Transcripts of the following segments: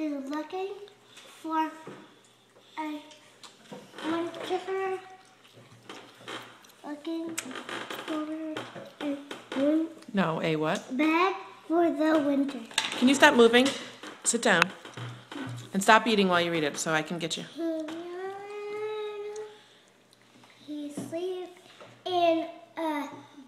is looking for a winter. Looking for a No, a what? bed for the winter. Can you stop moving? Sit down. And stop eating while you read it so I can get you. He sleep in a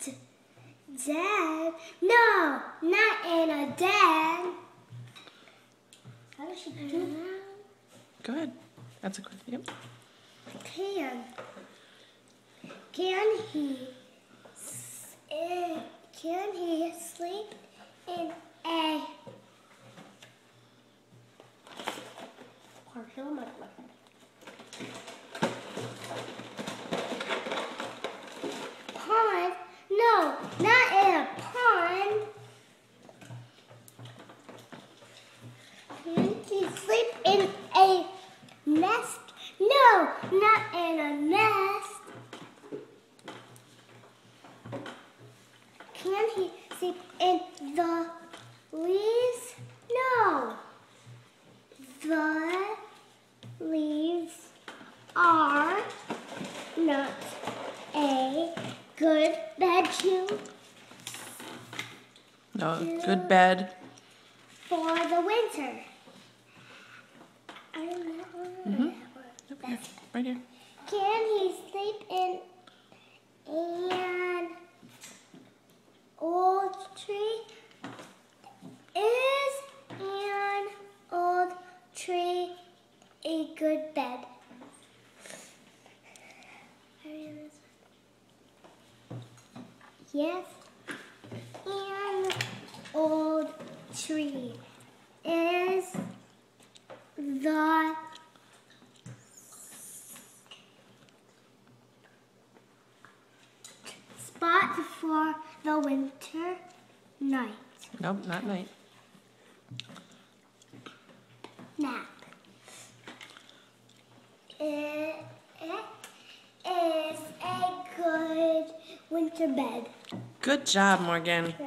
den. No, not in a den. How does she do that? Go ahead. That's a good. Yep. Can he sleep in a pond? No, not in a pond. Can he sleep in a nest? No, not in a nest. Can he sleep in the leaves? No. The leaves are not a good bed No, good bed. for the winter. I don't know. Yep, here. Right here. Can he sleep in an old tree? Is an old tree a good bed? Yes, an old tree is the spot for the winter night Nope, not night. nap. It is a good winter bed. Good job, Morgan.